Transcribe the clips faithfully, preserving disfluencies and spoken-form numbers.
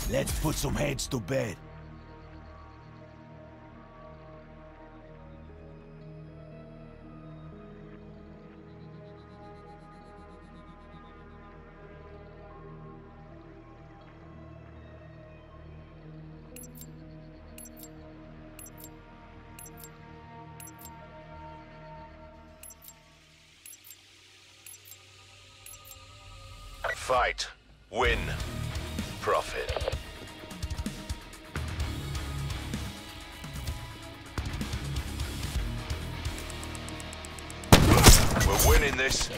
Let's put some heads to bed. Fight. Win. Profit. We're winning this.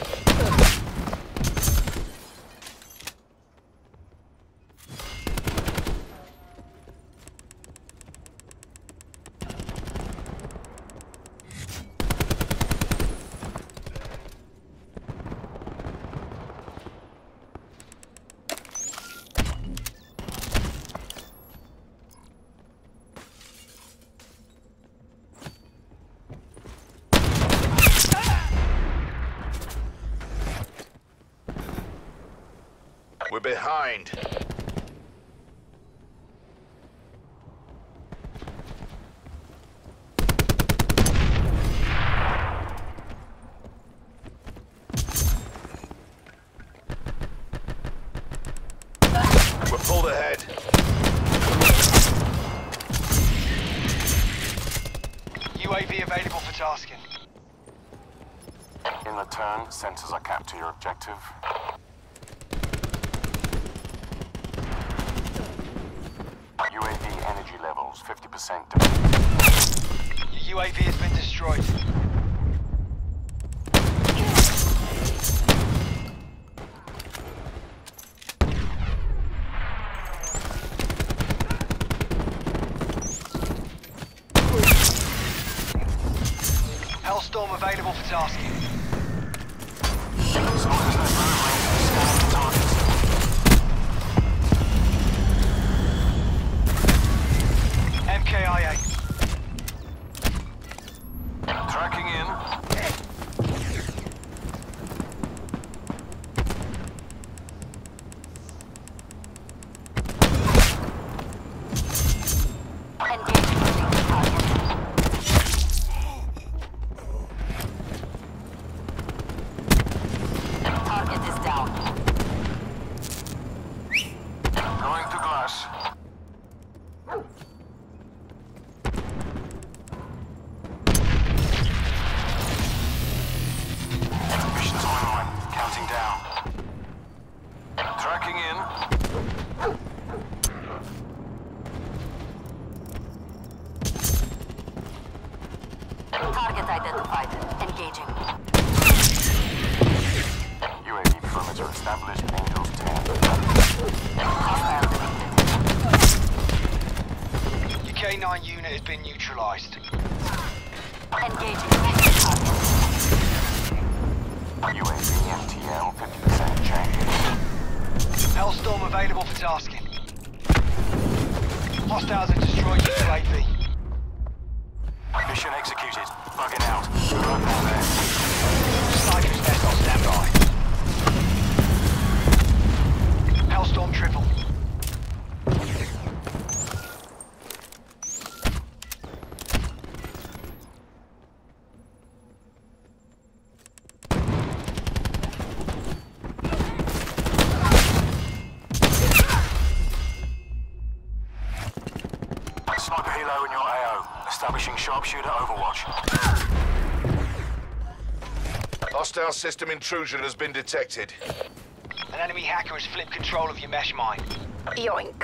We're behind. We're pulled ahead. U A V available for tasking. In return, sensors are capped to your objective. U A V energy levels fifty percent. Your U A V has been destroyed. Hellstorm available for tasking. M K I A. Tracking in. Target is down. Going to glass. Mission timeline. Counting down. Tracking in. Target identified. Engaging. U A V perimeter established. Angels ten. Hostile detected. Your K nine unit has been neutralized. Engaging. Target. U A V M T L fifty percent change. Hellstorm available for tasking. Hostiles have destroyed your U A V. Mission executed. Bugging out. Good luck down there. Sniper's nest on standby. Hellstorm triple. Sniper helo in your A O. Establishing sharpshooter overwatch. Hostile system intrusion has been detected. An enemy hacker has flipped control of your mesh mine. Yoink.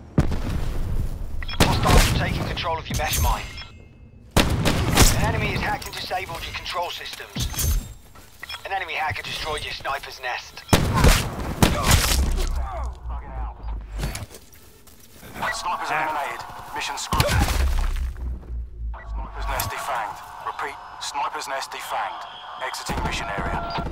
Hostiles have taken control of your mesh mine. An enemy has hacked and disabled your control systems. An enemy hacker destroyed your sniper's nest. Snipers eliminated. Mission screwed. Sniper's nest defanged. Repeat, sniper's nest defanged. Exiting mission area.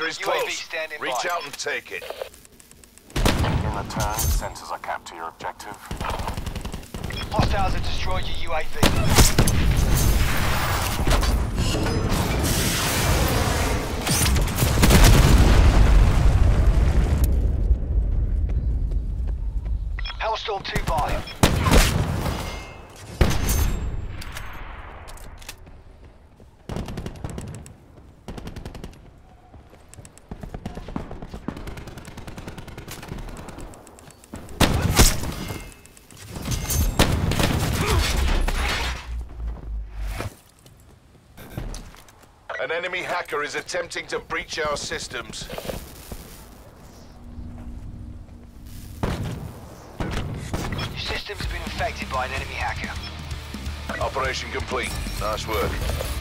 is U A V close. standing Reach by. out and take it. In return, sensors are capped to your objective. Hostiles have destroyed your U A V. Hellstorm two by. An enemy hacker is attempting to breach our systems. Your system's been infected by an enemy hacker. Operation complete. Nice work.